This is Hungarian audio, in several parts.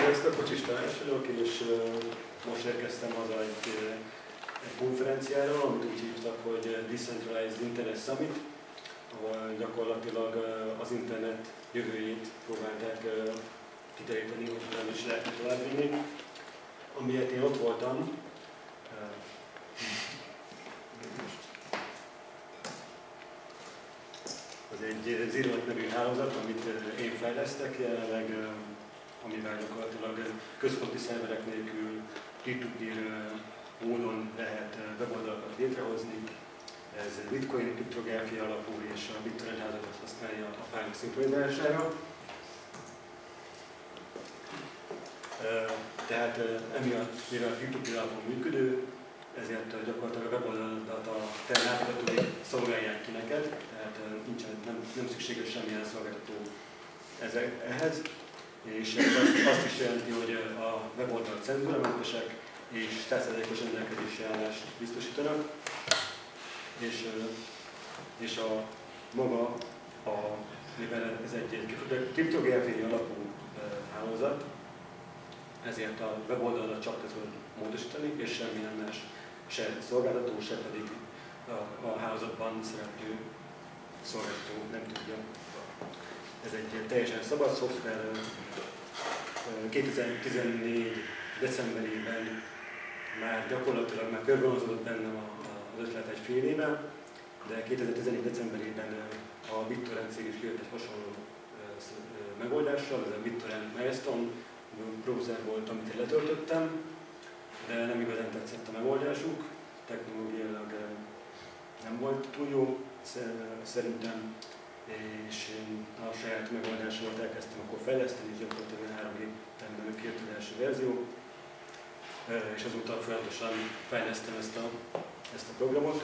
Sziasztok, Kocsis Tamás vagyok, és most érkeztem haza egy konferenciára, amit úgy hívtak, hogy Decentralized Internet Summit, ahol gyakorlatilag az internet jövőjét próbálták kiterjeszteni, hogy nem is lehetne továbbvinni. Amiért én ott voltam, az egy ZeroNet nevű hálózat, amit én fejlesztek jelenleg, amivel gyakorlatilag központi szerverek nélkül peer-to-peer módon lehet weboldalakat létrehozni. Ez bitcoin kriptográfia alapú, és a BitTorrent hálózatot használja a fájlok szinkronizálására. Tehát emiatt, mivel peer-to-peer alapon működő, ezért gyakorlatilag a weboldaladat a te látogatói szolgálják ki neked, tehát nem szükséges semmilyen szolgáltató ehhez. És ez azt is jelenti, hogy a weboldalak cenzúramentesek és 100%-os rendelkezési állást biztosítanak. És mivel ez egy kriptográfiai alapú hálózat, ezért a weboldalat csak tudod módosítani, és semmilyen más, se szolgáltató, se pedig a hálózatban szereplő szolgáltató nem tudja. Ez egy teljesen szabad szoftver. 2014. decemberében már gyakorlatilag körvonalazódott bennem az ötlet egy fél éve, de 2014. decemberében a BitTorrent cég is kijött egy hasonló megoldással, ez a BitTorrent Milestone browser volt, amit én letöltöttem, de nem igazán tetszett a megoldásuk, technológiailag nem volt túl jó szerintem, és én a saját megoldásomat elkezdtem akkor fejleszteni, és gyakorlatilag 3 héten belül kijött az első verzió, és azóta folyamatosan fejlesztem ezt a programot.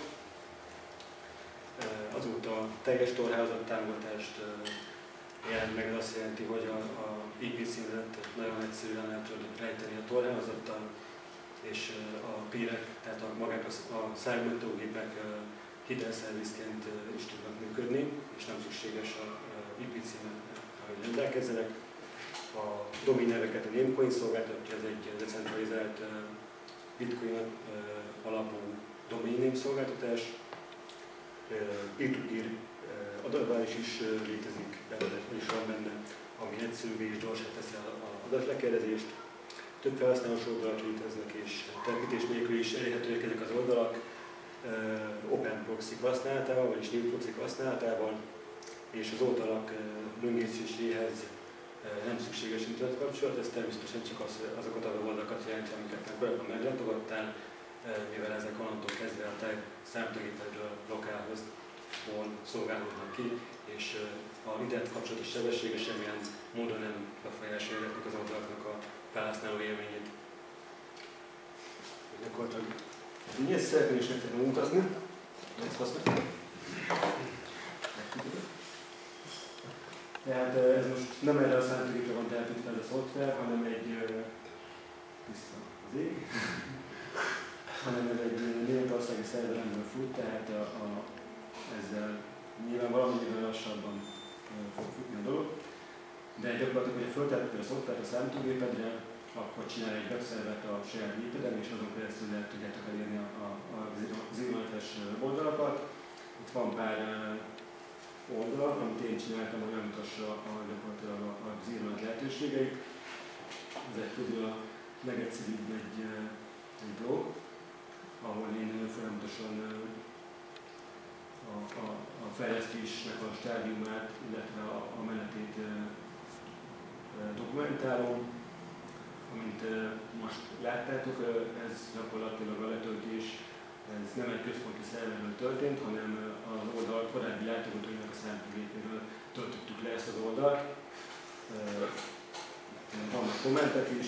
Azóta teljes torhálózat támogatást jelent meg, ez azt jelenti, hogy a IP címet nagyon egyszerűen el tudod rejteni a torhálózattal, és a peerek, tehát a szállítógépek hitelszervizként is tudnak működni, és nem szükséges a IP címet, hogy rendelkezzenek. A domain neveket a Namecoin szolgáltatja, ez egy decentralizált bitcoin alapú domain name szolgáltatás. Peer-to-peer adatvárás is létezik, is van benne, ami egyszerűvé és gyorsá teszi az adatlekérdezést. Több felhasználós oldalak léteznek, és telepítés nélkül is elérhetőek ezek az oldalak open proxy használatával, vagyis new proxy használatával, és az oldalak böngészéséhez nem szükséges internet kapcsolat, ez természetesen csak azokat a oldalakat jelenti, amiket már korábban meglátogattál, mivel ezek onnantól kezdve a te számítógépedről lokálhoz szolgálódnak ki, és a internet kapcsolatos sebessége semmilyen módon nem befolyásolja ezeknek az oldalaknak a felhasználó élményét. Gyakorlatilag így ezt szeretném is nektek megmutazni. Ezt használom. Tehát ez most nem erre a számítógépre van telepítve ez a szoftver, hanem egy tiszta az ég, hanem ez egy németországi szervelemben fut, tehát ezzel nyilván valamennyivel lassabban fog futni a dolog. De gyakorlatilag, hogyha föltelepíted a szoftvert a számítógépedre, akkor csinálj egy webszervert a saját gépeden, és azon keresztül tudjátok elérni a ZeroNet-es oldalakat. Itt van pár oldal, amit én csináltam, hogy megmutassa gyakorlatilag a ZeroNet lehetőségeit. Ezek közül a legegyszerűbb egy blog, ahol én folyamatosan a fejlesztésnek a stádiumát, illetve a menetét dokumentálom. Amint most láttátok, ez gyakorlatilag a letöltés, ez nem egy központi szerverről történt, hanem az oldal korábbi látogatóinak a számítógépéről töltöttük le ezt az oldalt. Vannak kommentek is,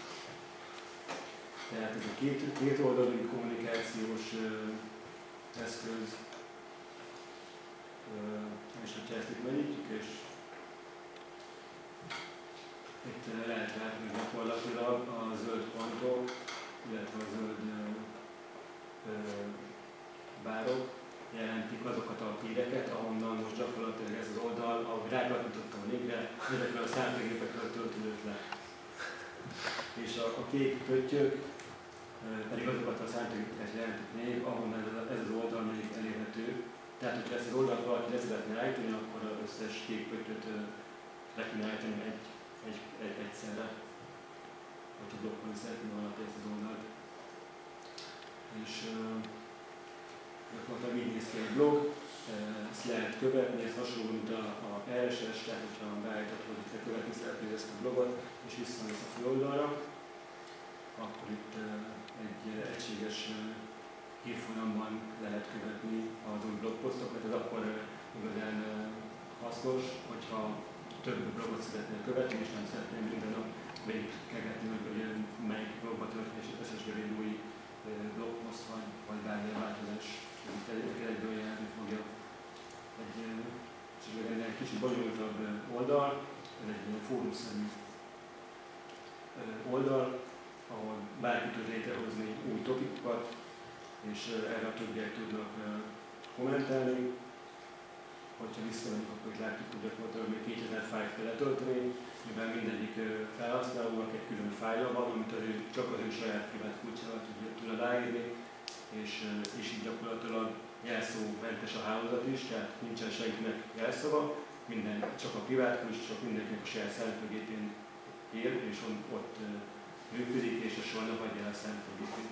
tehát ez a két oldalú kommunikációs eszköz, és hogyha ezt itt megnyitjuk, és itt lehet látni gyakorlatilag a zöld pontok, illetve a zöld bárok jelentik azokat a híreket, ahonnan most gyakorlatilag ez az oldal, ahogy rákattintottam a linkre, ezekről a számítógépekről töltődött le. a kék pöttyök pedig azokat a számítógépeket jelentik még, ahonnan ez az oldal még elérhető. Tehát, hogyha ezt az oldalt valaki le szeretne állítani, akkor az összes kék pöttyöt le kéne állítani egyszerre, hogyha blokkolni szeretné valaki ezt az oldalt. És gyakorlatilag így néz ki egy blog, ezt lehet követni, ez hasonló, mint a RSS, tehát hogyha beállított, hogy itt követni szeretnéd ezt a blogot, és visszamész a főoldalra, akkor itt egy egységes hírfolyamban lehet követni az új blogposztokat. Ez akkor igazán hasznos, hogyha több blogot szeretnél követni, és nem szeretnél minden nap végigkegetni, hogy melyik blogba történik, és összességében új blogposzt vagy bármilyen változás, amit egyből járni fogja. Egy kicsit bonyolultabb oldal, ez egy fórumszerű oldal, ahol bárki tud létrehozni új topikokat, és erre a többiek tudnak kommentálni. Hogyha visszamegyünk, akkor itt látjuk, hogy gyakorlatilag még 2000 fájlt kell letölteni, mivel mindegyik felhasználónak egy külön fájla van, amit csak az ő saját privát kulcsával tud aláírni, és így gyakorlatilag jelszómentes a hálózat is, tehát nincsen senkinek jelszava, minden csak a privát kulcs, csak mindenkinek a saját számítógépén él, és ott működik, és a soha nem hagyja el a számítógépét.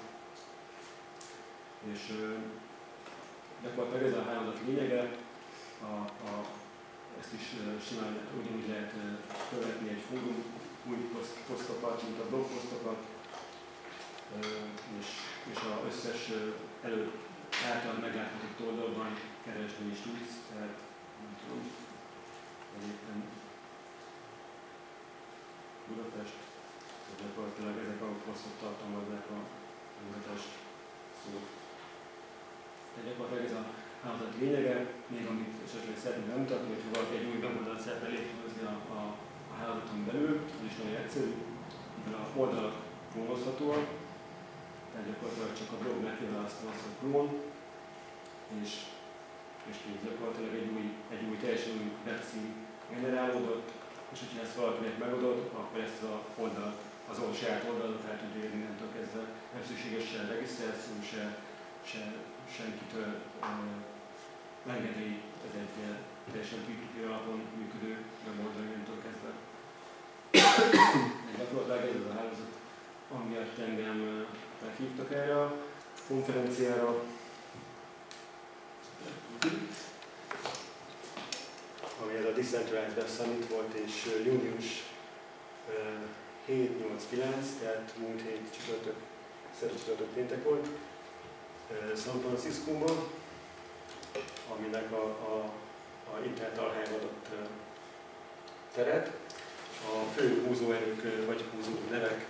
És gyakorlatilag ez a hálózat lényege, ezt is simán ugyanúgy lehet követni egy fórum, új posztokat, mint a blogposztokat, és az összes előtt által megláthatott oldalban keresni is tudsz, tehát nem tudom, egyébként Budapest, gyakorlatilag ezek a posztok tartalmazzák a Budapest szót. Tehát gyakorlatilag ez a hálózat lényege, még amit esetleg szeretném bemutatni, hogyha valaki egy új weboldalt szeretne létrehozni a hálózaton belül, ez is nagyon egyszerű, mivel a oldalak klónozhatóak, tehát gyakorlatilag csak a blog megválasztom azt a klón, és így gyakorlatilag egy új teljesen új webcím generálódott, és hogyha ezt valakinek megadod, akkor ezt az oldalt, az saját oldalot el tudja érni innentől kezdve. Nem szükséges se regisztráció, se senkitől engedély, ez egy teljesen P2P alapon működő weboldal innentől kezdve. Gyakorlatilag ez az a hálózat, amiatt engem meghívtak erre a konferenciára, ami ez a Decentralized Web Summit volt, és június 7-8-9, tehát múlt hét csütörtök péntek volt, San Franciscóban, aminek a internet archive adott teret. A fő húzóerők vagy húzó nevek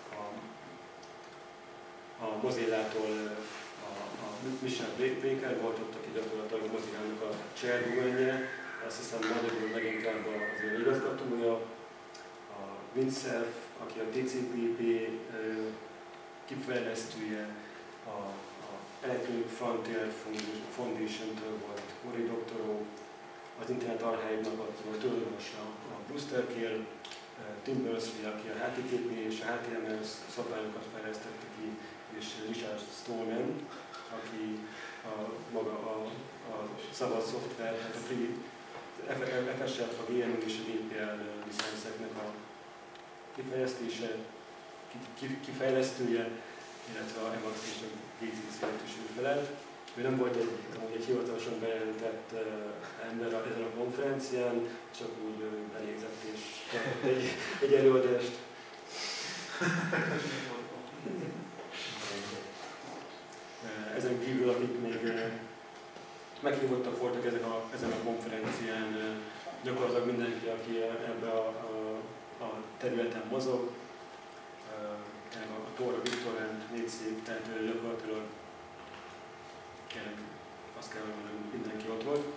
a Mozillától a Michel Baker volt ott, aki gyakorlatilag a Mozillának a chairwoman-je, azt hiszem magyarul leginkább az igazgatója, a Windsurf, aki a TCP/IP kifejlesztője, a Electronic Frontier Foundation-től volt Cory Doctorow, az Internet Archive-nak a tulajdonosa a Brewster Kahle, Tim Berners-Lee, aki a HTTP és a HTML szabályokat fejlesztette ki, és Richard Stallman, aki maga a szabad szoftver, tehát a free FSF, a GNU és a GPL licenszeknek a kifejlesztője, illetve a Emacs és a GCC-t is ő felelt. Ő nem volt egy hivatalosan bejelentett ember ezen a konferencián, csak úgy belégzett és kapott egy előadást. Ezen kívül, akik még meghívottak voltak ezen a konferencián, gyakorlatilag mindenki, aki ebbe a területen mozog, a Tor, a BitTorrent, Netscape, tehát gyakorlatilag azt kell mondani, hogy mindenki ott volt.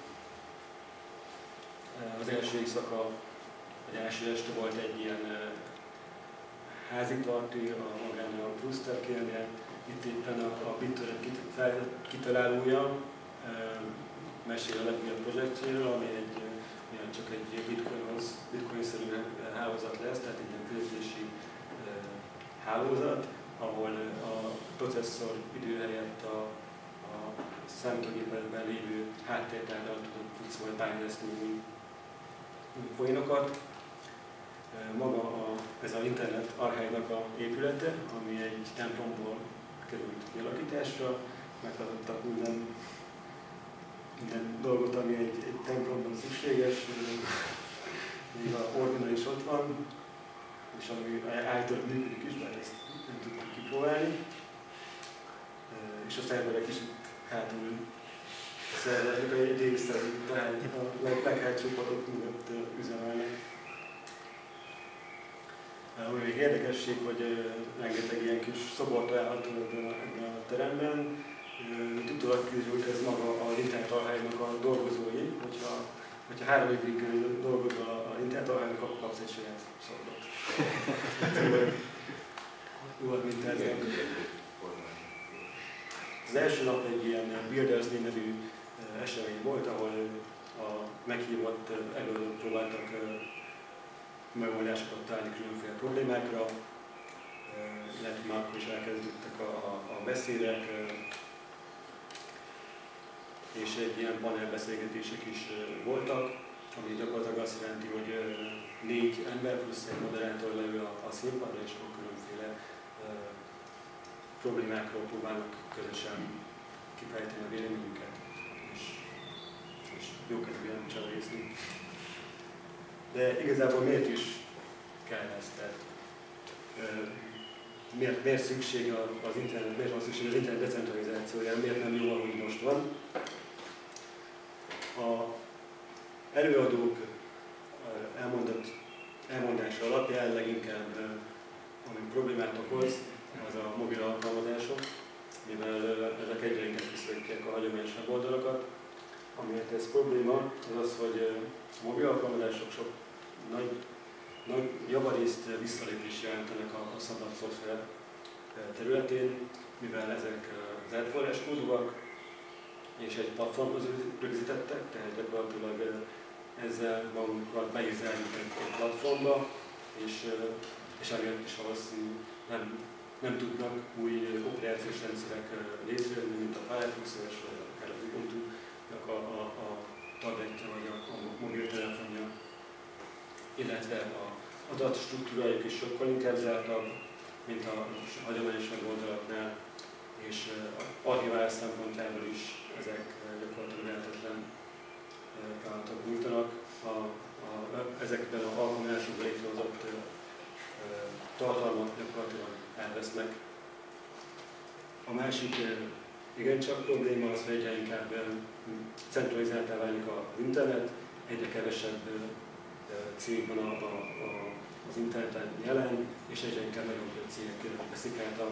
Az első éjszaka, vagy első este volt egy ilyen háziparti magán a Brewster Kahle-nél. Itt éppen a BitTorrent kitalálója mesél a legújabb projektjéről, ami csak egy bitcoin-szerű hálózat lesz, tehát egy ilyen fizetési hálózat, ahol a processzor idő helyett a számítógépben lévő háttértárral tudsz majd bányászni új folyamatokat. Maga ez az internet archívnak a épülete, ami egy templomból került kialakításra, megtartottak minden dolgot, ami egy templomban szükséges, még a orgona is ott van, és ami állítólag működik is, mert ezt nem tudtuk kipróbálni. És a szerverek is hátul a szerverek egy része a leghátsó padok mögött üzemelnek. Ami még érdekesség, hogy rengeteg ilyen kis szobor található ebben a teremben. Utólag kiderült, ez maga az internet archívnak a dolgozói, hogyha 3 évig dolgozol az internet archívnak, akkor kapsz egy saját szobrot. Úgy, mint ez. Az első nap egy ilyen Builders Day nevű esemény volt, ahol a meghívott előadók próbáltak megoldásokat találni különféle problémákra, illetve már akkor is elkezdődtek a beszédek, és egy ilyen panelbeszélgetések is voltak, ami gyakorlatilag azt jelenti, hogy 4 ember plusz egy moderátor leül a színpadra, és akkor különféle problémákról próbálnak közösen kifejteni a véleményünket, és jókedvűen csavarészni. De igazából miért is kell ez? Tehát, miért szükség az internet, miért van szükség az internet decentralizációjára, miért nem jó, ahogy most van? Az előadók elmondása alapján leginkább ami problémát okoz, az a mobil alkalmazások, mivel ezek egyre inkább visszavetják a hagyományos weboldalakat. Amiért ez probléma, az az, hogy a mobil alkalmazások sok nagy javarészt visszalépést jelentenek a szabad szoftver területén, mivel ezek zárt forráskódúak, és egy platformhoz rögzítettek, tehát gyakorlatilag ezzel magunkat be is zárjuk egy platformba, és emiatt is valószínűleg nem tudnak új operációs rendszerek létrejönni, mint a Firefox-es, vagy akár az Ubuntu-nak a tabletje vagy a mobiltelefonja, illetve az adatstruktúrájuk is sokkal inkább zártabb, mint a hagyományos weboldalaknál, és archiválás szempontjából is ezek gyakorlatilag lehetetlen feladatok nyújtanak. Ezekben az alkalmazásokban létrehozott tartalmak gyakorlatilag elvesznek. A másik igencsak probléma az, hogy egyre inkább centralizáltá válik az internet, egyre kevesebb cég van az interneten jelen, és egyre inkább nagyobb cégek veszik át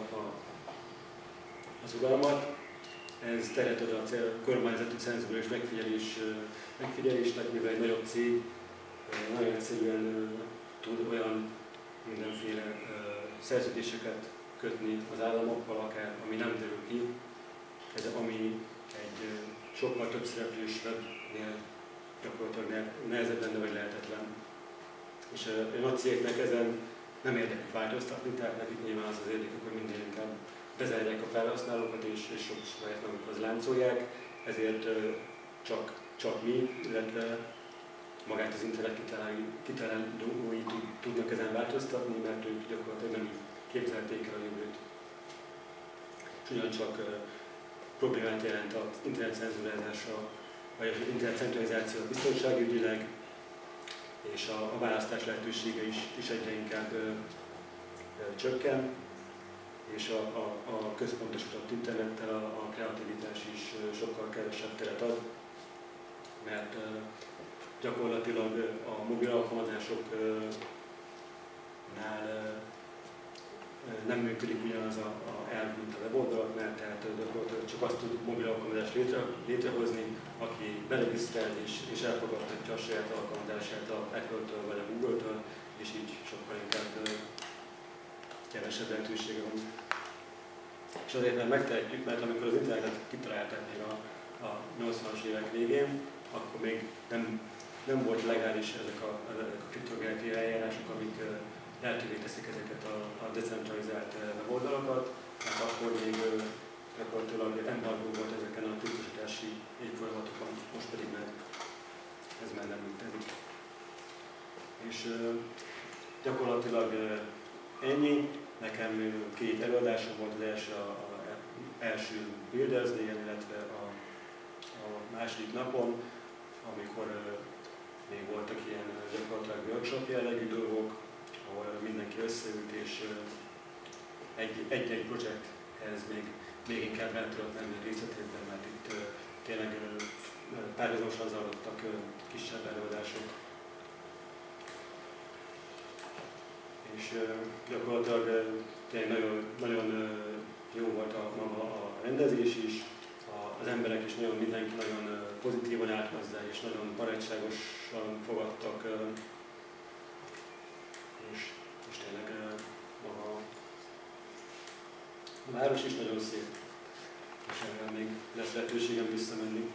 az uralmat. Ez teret ad a kormányzati cenzúra és megfigyelésnek, mivel egy nagyobb cég nagyon egyszerűen tud olyan mindenféle szerződéseket kötni az államokkal, akár ami nem derül ki, ami egy sokkal több szereplős webnél gyakorlatilag nehezebb lenne vagy lehetetlen. És a nagy cégeknek ezen nem érdekük változtatni, tehát nekik nyilván az az érdekük, hogy minden inkább bezárják a felhasználókat és sok saját magukhoz láncolják, ezért csak mi, illetve magát az internet kitalálói tudnak ezen változtatni, mert ők gyakorlatilag nem képzelték el a jövőt. És ugyancsak problémát jelent az internet cenzúrázása, vagy az internet centralizáció biztonságügyileg, és a választás lehetősége is egyre inkább csökken, és a központosított internettel a kreativitás is sokkal kevesebb teret ad, mert gyakorlatilag a mobil alkalmazásoknál nem működik ugyanaz a elv, mint a weboldalaknál, tehát gyakorlatilag csak azt tud mobil alkalmazást létrehozni, aki beregisztrál és elfogadhatja a saját alkalmazását a Apple-től vagy a Google-től, és így sokkal inkább kevesebb lehetősége van. És azért nem megtehetjük, mert amikor az internetet kitalálták még a 80-as évek végén, akkor még nem volt legális ezek a kriptográfiai eljárások, amik lehetővé teszik ezeket a decentralizált weboldalakat, hát akkor még gyakorlatilag embargó volt ezeken a titkosítási évfolyamatokon, most pedig meg ez már nem működik. És gyakorlatilag ennyi. Nekem 2 előadásom volt, az első Builders Day-en, illetve a második napon, amikor még voltak ilyen gyakorlatilag workshop jellegű dolgok, ahol mindenki összeült, és egy-egy projekthez még inkább el tudott menni a részletében, mert itt tényleg párhuzamosan zajlottak kisebb előadások. És gyakorlatilag tényleg nagyon jó volt maga a rendezés is, az emberek is mindenki nagyon pozitívan állt hozzá, és nagyon barátságosan fogadtak, és tényleg maga a város is nagyon szép, és erre még lesz lehetőségem visszamenni.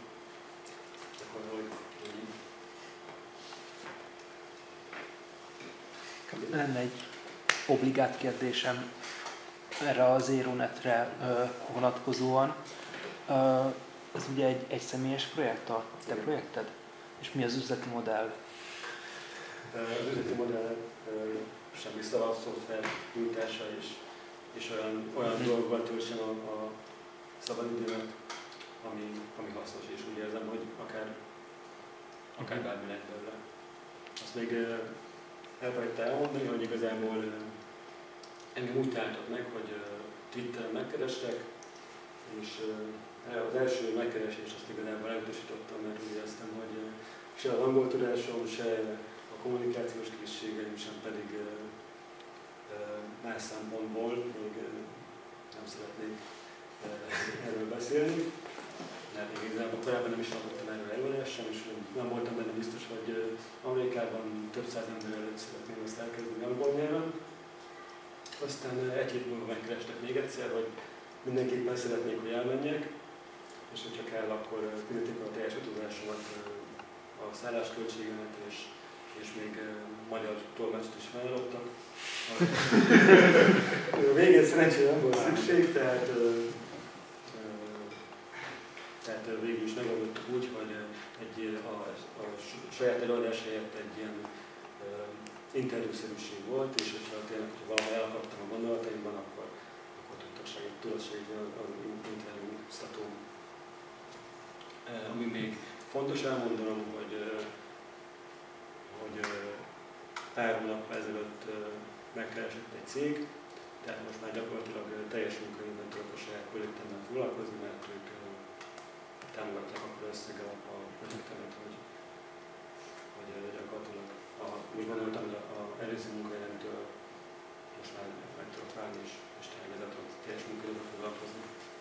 Lenne egy obligát kérdésem erre az Aeronetre vonatkozóan. Ez ugye egy egyszemélyes projekt, a te projekted? És mi az üzleti modell? Az üzleti modell semmi szabad szoftver nyújtása, és olyan dolgokat töltsem a szabadidőmet, ami hasznos, és úgy érzem, hogy akár bármi lehet belőle. Azt még elfelejtettem elmondani, hogy igazából engem úgy találtak meg, hogy Twitteren megkerestek, és az első megkeresést azt igazából elutasítottam, mert úgy éreztem, hogy se az angol tudásom, se a kommunikációs készségeim, sem pedig más szempontból még nem szeretnék erről beszélni. Mert én igazából korábban nem is hallottam erről előadás sem, és nem voltam benne biztos, hogy Amerikában több száz ember előtt szeretném ezt elkezdeni angol nyelven. Aztán egy hét múlva megkerestek még egyszer, hogy mindenképpen szeretnék, hogy elmenjek, és hogyha kell, akkor fizetik a teljes utazásomat, a szállásköltségemet, és még magyar tolmácsot is felraktak. A végén szerencsére nem volt szükség, tehát végül is megoldottuk úgy, hogy a saját előadás helyett egy ilyen interjúszerűség volt, és hogyha tényleg, valahol elakadtam a gondolataimban, akkor tudott segíteni az interjúztatóm. Ami még fontos elmondanom, hogy pár hónap ezelőtt megkeresett egy cég, tehát most már gyakorlatilag teljes munkaidőben tudok a saját projektemmel foglalkozni, mert ők támogatják akkor összeggel a projektemet, hogy gyakorlatilag úgy gondoltam, hogy az előző munkahelyemtől most már meg tudok válni, és tényleg ezzel tudok teljes munkaidőben foglalkozni.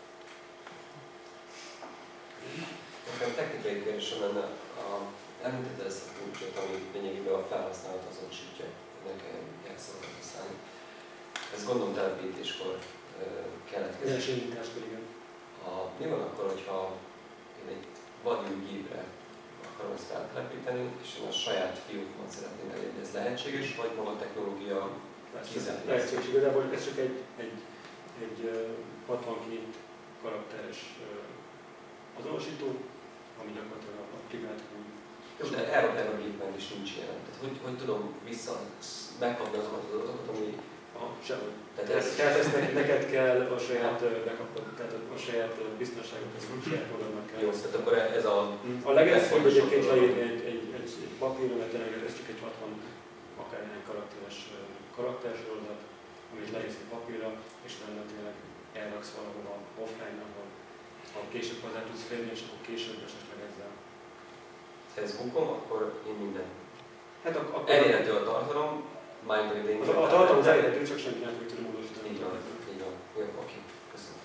Nekem technikai kérdésem lenne, említetted ezt a kulcsot, ami lényegében a felhasználat azonosítja, nekem jelszavakat használni. Ez gondolom telepítéskor keletkezik. Első indításkor, igen. Mi van akkor, hogyha én egy vadűrgépre akarom ezt feltelepíteni, és én a saját fiókomat szeretném elérni, ez lehetséges, vagy maga a technológia kizárja? Lehetséges, igazából ez csak egy 62 karakteres azonosító, ami gyakorlatilag applikált. De erre a gépben is nincs ilyen. Tehát hogy tudom megkapni azokat az adatokat, ami... Sehogy. Tehát ezt neked kell a saját backup, tehát a saját biztonságot, a saját magadnak kell. Jó, tehát akkor ez a... A legegyszerűbb egyébként leírni egy papíron, mert ez csak egy 60 akárhány karaktersorozat, amit leírsz egy papírra, és benne tényleg elraksz valahova offline, ahol később hozzá tudsz férni, és akkor később esetleg ezzel. Ha ez bukom, akkor én minden. Hát akkor elérhető a tartalom, majd hogy én... A tartalom az elérhető, csak senki nem tudja módosítani. Így van, így van. Jó, oké. Köszönöm.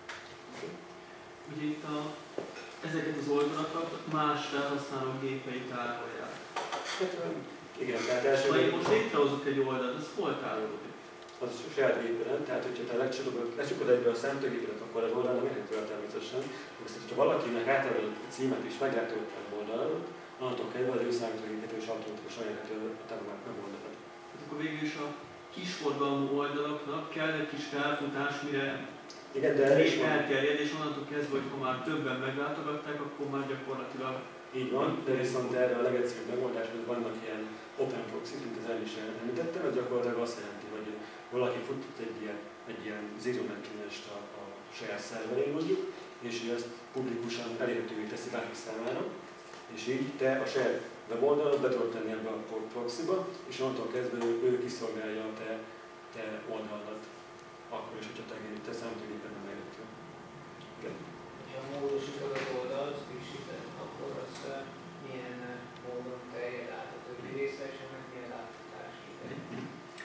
Ugye itt ezeket az oldalakat más felhasználó gépei tárolják. Hát, igen, tehát első... Ha én most létrehozok egy oldalt, az hol tárolódik? Az a saját gépeden, tehát hogyha te lecsukod egybe a számítógépedet, akkor az oldal nem érhető el természetesen. Viszont, hogyha valakinek átadod a címet és meglátogatja az oldaladat, onnantól kezdve az ő számítógépet és automatikusan érhető a te weboldalad. Tehát akkor végül is a kisforgalmú oldalaknak kell egy kis felfutás, mire Igen, de még elterjed, és onnantól kezdve, hogy ha már többen meglátogatták, akkor már gyakorlatilag így van, de viszont erre a legegyszerűbb megoldás, hogy vannak ilyen open proxy, mint az el is említettem, ez gyakorlatilag azt jelenti, hogy valaki futott egy ilyen zero-net klienst a saját szerverén mondjuk, és ő ezt publikusan elérhetővé teszi bárki számára, és így te a saját weboldalot be tudod tenni ebbe a proxyba, és onnantól kezdve ő kiszolgálja a te oldaladat, akkor is, hogyha te számítógéped nem elérhető. Ha módosítod az oldalt, frissíted, akkor az milyen módon terjed át a többi részre, és ennek milyen átfutási ideje?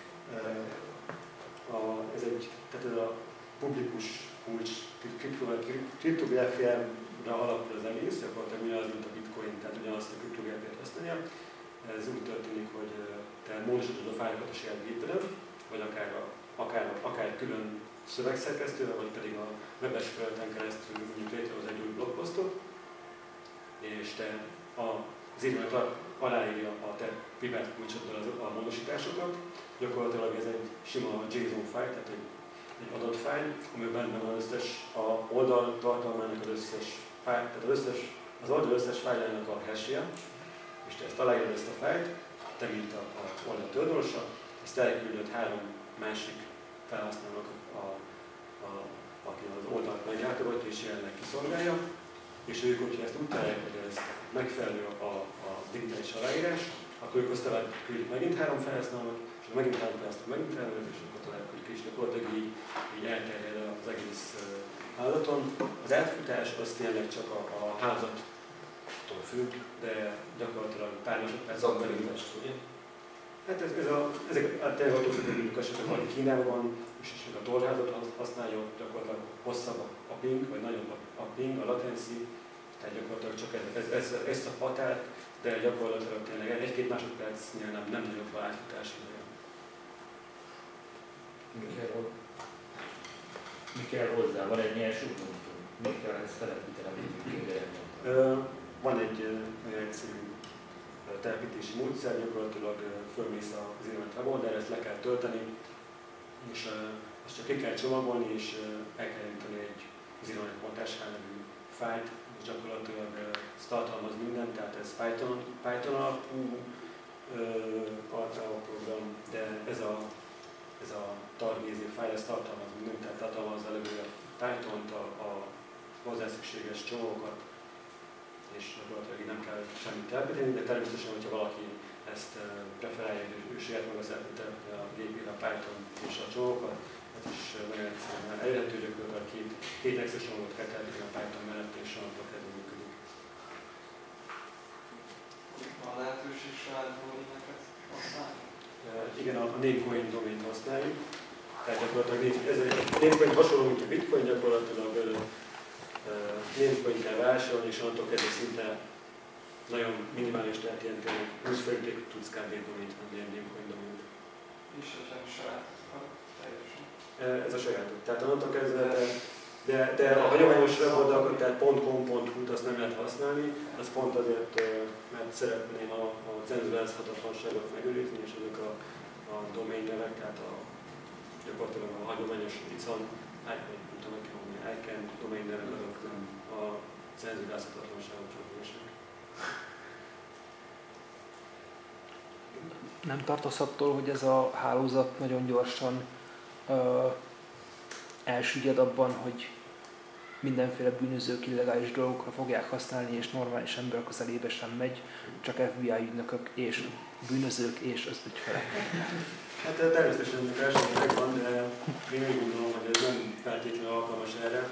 Tehát ez a publikus kulcs kriptográfiára alapul az egész, gyakorlatilag ugyanaz, mint a bitcoin, tehát ugyanazt a kriptográfiát használja. Ez úgy történik, hogy te módosítod a fájlokat a saját gépeden, vagy akár külön szövegszerkesztővel, vagy pedig a webes felületen keresztül mondjuk létrehoz egy új blogposztot, és te az írványt aláírja a te privát kulcsoddal a módosításokat. Gyakorlatilag ez egy sima JSON fájl, tehát egy adatfájl, amiben benne van a oldal tartalmának az összes fájl, tehát az oldal összes fájlának a hash-je, és te ezt aláírod ezt a fájlt, te mint a oldal tulajdonosa, ezt elküldöd 3 másik felhasználónak, aki az oldalt meglátogatja és jelenleg kiszolgálja, és ők, hogyha ezt úgy találják, hogy ez megfelelő a digitális aláírás, akkor ők azt tovább küldik megint 3 felhasználót, és megint 3 felhasználót, megint 3 és akkor tovább küldik, és gyakorlatilag így elterjed az egész hálózaton. Az átfutás az tényleg csak a hálózattól függ, de gyakorlatilag pár másodpercen belül. Hát ezek tényleg attól függők esetleg, hogy Kínában van, és esetleg a torházat használja, gyakorlatilag hosszabb a ping, vagy nagyobb a ping, a latency, tehát gyakorlatilag csak ez a határ, de gyakorlatilag tényleg 1-2 másodpercnél nem nagyobb a átfutás ideje. Mi kell hozzá? Van egy nyers útmutató? Mi kell ezt telepíteni? Van egy egyszerű telepítési módszer, gyakorlatilag fölmész az internet weboldalra, ezt le kell tölteni, és azt csak ki kell csomagolni, és el kell indítani egy zero-net nevű fájlt, és gyakorlatilag ez tartalmaz mindent, tehát ez Python alapú program, de ez a targézi fájl, ez tartalmaz mindent, tehát tartalmaz előbb a Python-t, a hozzá szükséges csomagokat, és gyakorlatilag így nem kell semmit telepíteni, de természetesen, hogyha valaki ezt preferálja, ő saját maga szeretné telepíteni a gépére a Python és a csomagokat, ez is nagyon egyszerűen elérhető, gyakorlatilag két extra csomagot kell telepíteni a Python mellett, és onnantól kezdve működik. Van lehetőség saját doméneket használni? Igen, a Namecoin domént használjuk. Tehát gyakorlatilag ez egy Namecoin hasonló, mint a Bitcoin, gyakorlatilag Namecoin kell vásárolni, és onnantól kezdve szinte nagyon minimális, tehát ilyen 20 fölöttig tudsz kb. Domént venni, ilyen Namecoin domént. És ezen saját teljesen? Ez a sajátok. Tehát onnantól kezdve, de a hagyományos weboldalakat, tehát .com.hu-t azt nem lehet használni, az pont azért, mert szeretném a cenzúrázhatatlanságot megőrizni, és ezek a domain nevek, tehát gyakorlatilag a hagyományos icon, ICANN domain nevek azok nem a cenzúrázhatatlanságot csatlakosak. Nem tartasz attól, hogy ez a hálózat nagyon gyorsan elsüllyed abban, hogy mindenféle bűnözők illegális dolgokra fogják használni, és normális ember közelébe sem megy, csak FBI ügynökök és bűnözők és az ügyfelek. Hát természetesen ennek elsőben megvan, de én úgy gondolom, hogy ez nem feltétlenül alkalmas erre,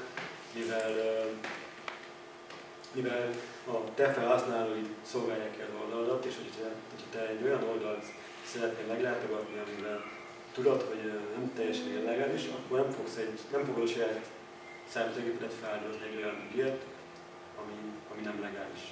mivel a te felhasználóid szolgálják el az oldaladat, és hogyha te egy olyan oldalt szeretnél meglátogatni, amivel tudod, hogy nem teljesen illegális, akkor nem fogod a saját számítógépedet feláldozni egy olyan ügyet, ami nem legális.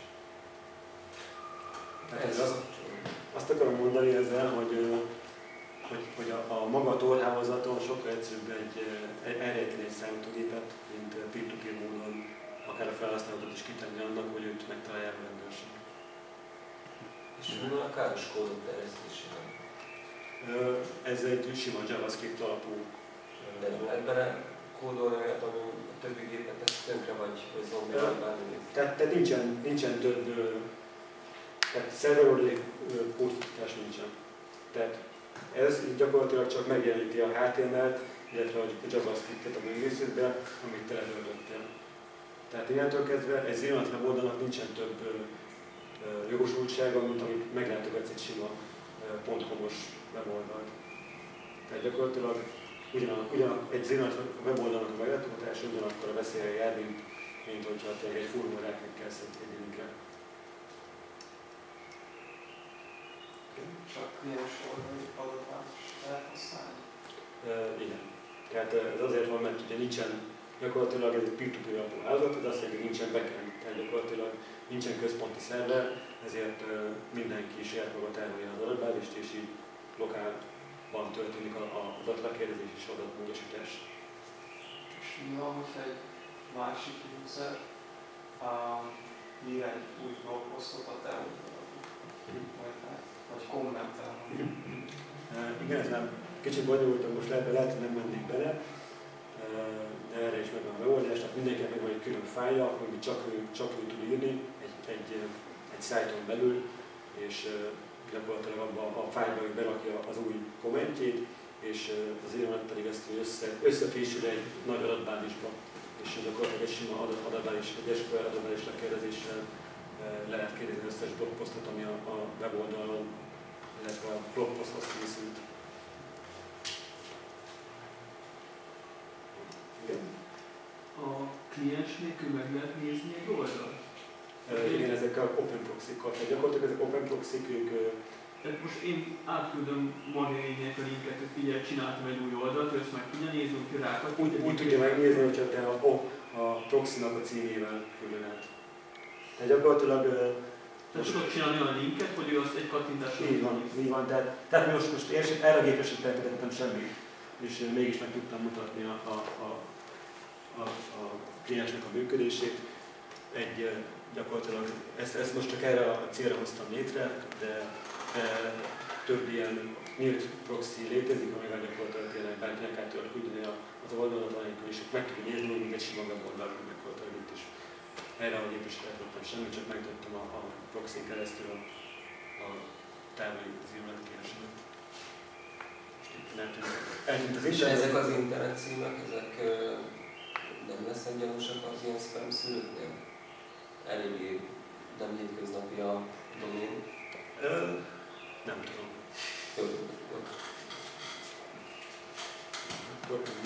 Tehát azt akarom mondani ezzel, hogy a maga torhálózaton sokkal egyszerűbb elrejteni egy számítógépet, mint peer-to-peer módon akár a felhasználókat is kitenni annak, hogy őt megtalálják a rendőrség. És mi a káros kódok terjesztésében? Ez egy sima JavaScript alapú. De nem lehet bele kódolni olyat, ami a többi gépet tesz tönkre, vagy zombira, vagy bármi. Tehát nincsen több, tehát szerverordi kódfutás nincsen. Tehát ez gyakorlatilag csak megjeleníti a HTML-t, illetve a JavaScript-et a böngészőben, amit te letöltöttél. Tehát innentől kezdve egy zero-knowledge weboldalnak nincsen több jogosultsága, mint amit meglátogatsz egy sima .com-os weboldalt. Tehát gyakorlatilag egy zero-knowledge weboldalnak a meglátogatása ugyanakkor a veszélye jár, mint hogyha tényleg egy fórumon ráklikkelsz egy linkre. Csak kliens oldali adatváltást lehet használni? Igen. Tehát ez azért van, mert ugye nincsen, gyakorlatilag ez egy peer-to-peer alapú hálózat, ez azt jelenti, hogy nincsen backend, tehát gyakorlatilag nincsen központi szerver, ezért mindenki saját maga tárolja az adatbázist, és így lokálban történik az adatlekérdezés és adatmódosítás. És mi van, hogyha egy másik user ír egy új blogposztot a te oldalon, vagy kommentel? Igen, ez nem kicsit bonyolultabb, most lehet, hogy nem mennék bele, de erre is megvan a megoldás, tehát mindenkinek megvan egy külön fájlja, amit csak ő tud írni egy szájton belül, és gyakorlatilag abban a fájlban ő berakja az új kommentjét, és az írónak pedig ezt összefésül egy nagy adatbázisba, és gyakorlatilag egy sima adatbázis, egy SQL adatbázis lekérdezéssel lehet kérdezni az összes blogposztot, ami a weboldalon, illetve a blogposzthoz készült. Igen. A kliens nélkül meg lehet nézni egy oldalt? Igen, ezek a open proxy-kkal. Tehát gyakorlatilag ezek open proxy-k, Tehát most én átküldöm Marlénének a linket, hogy figyelj, csináltam egy új oldalt, ő ezt meg tudja nézni, hogy rákat. úgy tudja megnézni, hogyha te a proxy-nak a címével küldöd át. Tehát gyakorlatilag... Tehát tudod csinálni olyan linket, hogy ő azt egy kattintással így van. Tehát most én erre a gépre sem tettem semmit, és mégis meg tudtam mutatni a kliensnek a működését. Gyakorlatilag ezt most csak erre a célra hoztam létre, de több ilyen nyílt proxy létezik, amivel gyakorlatilag tényleg bárkinek át tudod küldeni az oldalat, anélkül is meg tudod nézni, mint egy sima weboldalon gyakorlatilag itt is. Erre a gépre sem tettem semmit, csak megtettem a proxy keresztül a távoli zero-knowledge kérdésemet. Eltűnt az És ezek az internet címek, ezek nem lesznek gyanúsak az ilyen spam szülőknél? Eléggé nem hétköznapi a domén. Nem tudom. Jó. Akkor